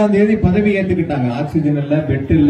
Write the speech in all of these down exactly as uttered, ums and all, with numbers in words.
ஏழாம் தேதி பதவி ஏற்றுக்கிட்டாங்க. ஆக்சிஜன் இல்ல, பெட் இல்ல,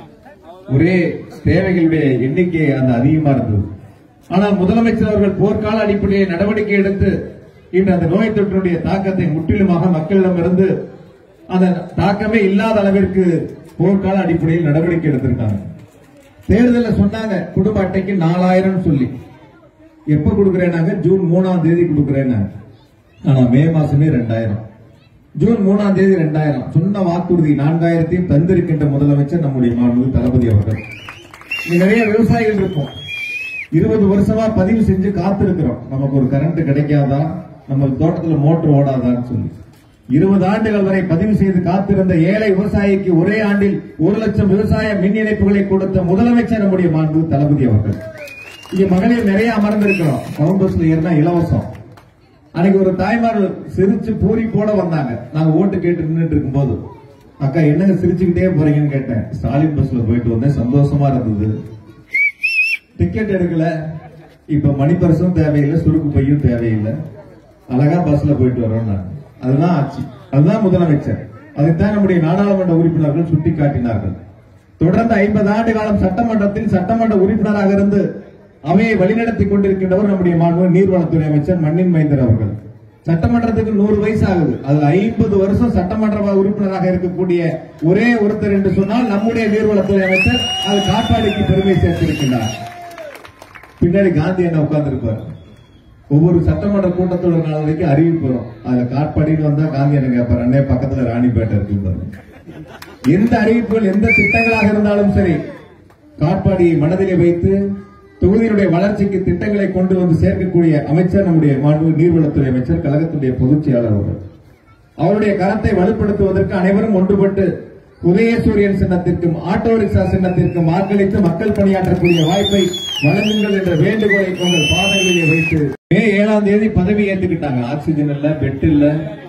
ஒரே தேவைகளுடைய எண்ணிக்கை அந்த அதிகமா இருந்தது. ஆனால் முதலமைச்சர் அவர்கள் போர்க்கால அடிப்படையில் நடவடிக்கை எடுத்து இன்று அந்த நோய் தொற்றுடைய தாக்கத்தை முற்றிலுமாக மக்களிடமிருந்து அந்த தாக்கமே இல்லாத அளவிற்கு போர்க்கால அடிப்படையில் நடவடிக்கை எடுத்திருக்காங்க. தேர்தலில் சொன்னாங்க குடும்ப அட்டைக்கு நாலாயிரம் சொல்லி, எப்ப கொடுக்கிறேன்னாங்க ஜூன் மூணாம் தேதி கொடுக்கிறேன். ஆனா மே மாசமே ரெண்டாயிரம், ஜூன் மூணாம் தேதி ரெண்டாயிரம் சொன்ன வாக்குறுதி நான்காயிரத்தையும் தந்திருக்கின்ற முதலமைச்சர் நம்முடைய மாண்புமிகு தளபதி அவர்கள். நிறைய விவசாயிகள் இருக்கும், இருபது வருஷமா பதிவு செஞ்சு காத்திருக்கிறோம், நமக்கு ஒரு கரண்ட் கிடைக்காதா, நம்ம தோட்டத்தில் மோட்டர் ஓடாதான்னு சொல்லி இருபது ஆண்டுகள் வரை பதிவு செய்து காத்திருந்த ஏழை விவசாயிக்கு ஒரே ஆண்டில் ஒரு லட்சம் விவசாய மின் இணைப்புகளை கொடுத்த முதலமைச்சர் நம்முடைய மாண்புமிகு தளபதி அவர்கள். இங்க மகளிர் நிறைய அமர்ந்திருக்கிறோம், டவுன் பஸ்ல ஏறினா இலவசம். அன்னைக்கு ஒரு தாய்மார் சிரிச்சு பூரி போட வந்தாங்க, நாங்க ஓட்டு கேட்டு நின்றுட்டு இருக்கும் போது, அக்கா என்னங்க சிரிச்சுக்கிட்டே போறீங்கன்னு கேட்டேன். ஸ்டாலின் பஸ்ல போயிட்டு வந்தேன், சந்தோஷமா இருந்தது. டிக்கெட் எடுக்கல, இப்ப மணிப்பரிசும் தேவையில்லை, சுருக்கு பையும் தேவையில்லை, அழகா பஸ்ல போயிட்டு வரோம். அதுதான் ஆட்சி, அதுதான் முதலமைச்சர். அதைத்தான் நம்முடைய நாடாளுமன்ற உறுப்பினர்கள் சுட்டிக்காட்டினார்கள். தொடர்ந்து ஐம்பது ஆண்டு காலம் சட்டமன்றத்தில் சட்டமன்ற உறுப்பினராக இருந்து அவையை வழிநடத்திக் கொண்டிருக்கின்றவர் நம்முடைய மாண்புமிகு நீர்வளத்துறை அமைச்சர் மண்ணின் மைந்தர் அவர்கள். சட்டமன்றத்துக்கு நூறு வயசு ஆகுது, அதுல ஐம்பது வருஷம் சட்டமன்ற உறுப்பினராக இருக்கக்கூடிய ஒரே ஒருத்தர் என்று சொன்னால் நம்முடைய நீர்வளத்துறை அமைச்சர் அது காட்பாடிக்கு பெருமை சேர்த்திருக்கிறார். பின்னாடி காந்தி என்ன உட்கார்ந்து இருப்பார். ஒவ்வொரு சட்டமன்ற கூட்டத்தோட நாளைக்கு அறிவிப்பு வரும், அதுல காட்பாடின்னு வந்தா காந்தி என்ன கேட்பார், அண்ணே பக்கத்துல ராணிப்பேட்டை இருக்கு. எந்த அறிவிப்புகள் எந்த திட்டங்களாக இருந்தாலும் சரி, காட்பாடியை மனதிலே வைத்து தொகுதியினுடைய வளர்ச்சிக்கு திட்டங்களை கொண்டு வந்து சேர்க்கக்கூடிய அமைச்சர் நம்முடைய மாண்புமிகு நீர்வளத்துறை அமைச்சர், கழகத்துடைய பொதுச் செயலாளர் அவர்கள். அவருடைய கரத்தை வலுப்படுத்துவதற்கு அனைவரும் ஒன்றுபட்டு உதயசூரியன் சின்னத்திற்கும் ஆட்டோ ரிக்ஷா சின்னத்திற்கும் வாக்களித்து மக்கள் பணியாற்றக்கூடிய வாய்ப்பை வழங்குங்கள் என்ற வேண்டுகோளை உங்கள் பாதங்களிலே வைத்து மே ஏழாம் தேதி பதவி ஏற்றுக்கிட்டாங்க. ஆக்சிஜன் இல்ல, பெட் இல்ல,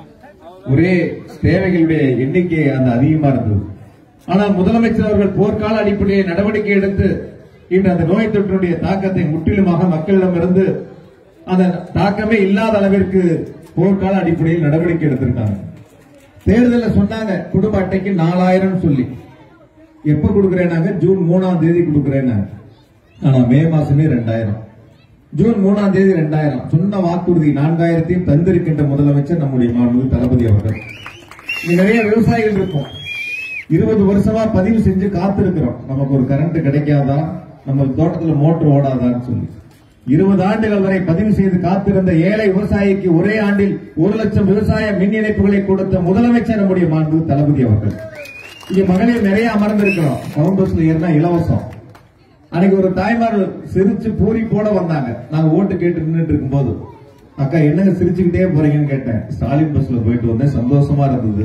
ஒரே தேவைகளுடைய எண்ணிக்கை அந்த அதிகமா இருந்தது. ஆனால் முதலமைச்சர் அவர்கள் போர்க்கால அடிப்படையில் நடவடிக்கை எடுத்து இன்று அந்த நோய் தொற்றுடைய தாக்கத்தை முற்றிலுமாக மக்களிடமிருந்து அந்த தாக்கமே இல்லாத அளவிற்கு போர்க்கால அடிப்படையில் நடவடிக்கை எடுத்திருக்காங்க. தேர்தலில் சொன்னாங்க குடும்ப அட்டைக்கு நாலாயிரம் சொல்லி, எப்ப கொடுக்கிறேன்னாங்க ஜூன் மூணாம் தேதி கொடுக்கிறேன். ஆனா மே மாசமே ரெண்டாயிரம், ஜூன் மூணாம் தேதி ரெண்டாயிரம் சொன்ன வாக்குறுதி நான்காயிரத்தையும் தந்திருக்கின்ற முதலமைச்சர் நம்முடைய மாண்புமிகு தளபதி அவர்கள். நிறைய விவசாயிகள் இருக்கும், இருபது வருஷமா பதிவு செஞ்சு காத்திருக்கிறோம், நமக்கு ஒரு கரண்ட் கிடைக்காதா, நம்ம தோட்டத்தில் மோட்டர் ஓடாதான்னு சொல்லி இருபது ஆண்டுகள் வரை பதிவு செய்து காத்திருந்த ஏழை விவசாயிக்கு ஒரே ஆண்டில் ஒரு லட்சம் விவசாய மின் இணைப்புகளை கொடுத்த முதலமைச்சர் நம்முடைய மாண்புமிகு தளபதி அவர்கள். இங்க மகளிர் நிறைய அமர்ந்திருக்கிறோம், டவுன் பஸ்ல ஏறினா இலவசம். அன்னைக்கு ஒரு தாய்மார் சிரிச்சு பூரி போட வந்தாங்க, நாங்க ஓட்டு கேட்டு நின்றுட்டு இருக்கும் போது, அக்கா என்னங்க சிரிச்சுக்கிட்டே போறீங்கன்னு கேட்டேன். ஸ்டாலின் பஸ்ல போயிட்டு வந்தேன், சந்தோஷமா இருந்தது.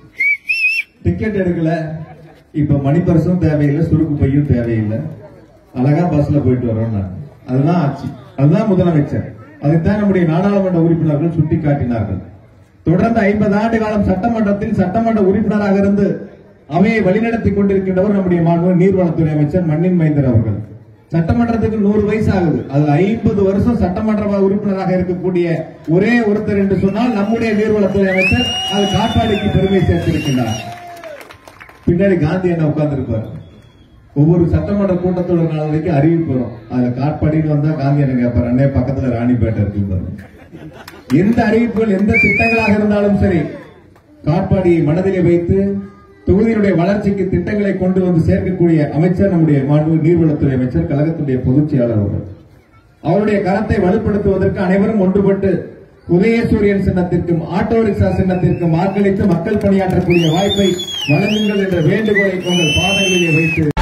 டிக்கெட் எடுக்கல, இப்ப மணிப்பரிசும் தேவையில்லை, சுருக்கு பையும் தேவையில்லை, அழகா பஸ்ல போயிட்டு வரோம். அதுதான் ஆட்சி, அதுதான் முதலமைச்சர். அதைத்தான் நம்முடைய நாடாளுமன்ற உறுப்பினர்கள் சுட்டிக்காட்டினார்கள். தொடர்ந்து ஐம்பது ஆண்டு காலம் சட்டமன்றத்தில் சட்டமன்ற உறுப்பினராக இருந்து அவையை வழிநடத்திக் கொண்டிருக்கின்றவர் நம்முடைய மாண்புமிகு நீர்வளத்துறை அமைச்சர் மண்ணின் மைந்தர் அவர்கள். சட்டமன்றத்துக்கு நூறு வயசு ஆகுது, அதுல ஐம்பது வருஷம் சட்டமன்ற உறுப்பினராக இருக்கக்கூடிய ஒரே ஒருத்தர் என்று சொன்னால் நம்முடைய நீர்வளத்துறை அமைச்சர் அது காட்பாடிக்கு பெருமை சேர்த்திருக்கிறார். பின்னாடி காந்தி என்ன உட்கார்ந்து இருப்பார். ஒவ்வொரு சட்டமன்ற கூட்டத்தோட நாளைக்கு அறிவிப்பு வரும், அதுல காட்பாடின்னு வந்தா காந்தி என்ன கேட்பார், அண்ணே பக்கத்துல ராணிப்பேட்டை இருக்கு. எந்த அறிவிப்புகள் எந்த திட்டங்களாக இருந்தாலும் சரி, காட்பாடியை மனதிலே வைத்து தொகுதியினுடைய வளர்ச்சிக்கு திட்டங்களை கொண்டு வந்து சேர்க்கக்கூடிய அமைச்சர் நம்முடைய மாண்புமிகு நீர்வளத்துறை அமைச்சர், கழகத்துடைய பொதுச் செயலாளர் அவர்கள். அவருடைய கரத்தை வலுப்படுத்துவதற்கு அனைவரும் ஒன்றுபட்டு உதயசூரியன் சின்னத்திற்கும் ஆட்டோ ரிக்ஷா சின்னத்திற்கும் வாக்களித்து மக்கள் பணியாற்றக்கூடிய வாய்ப்பை வழங்குங்கள் என்ற வேண்டுகோளை உங்கள் பாதங்களிலே வைத்து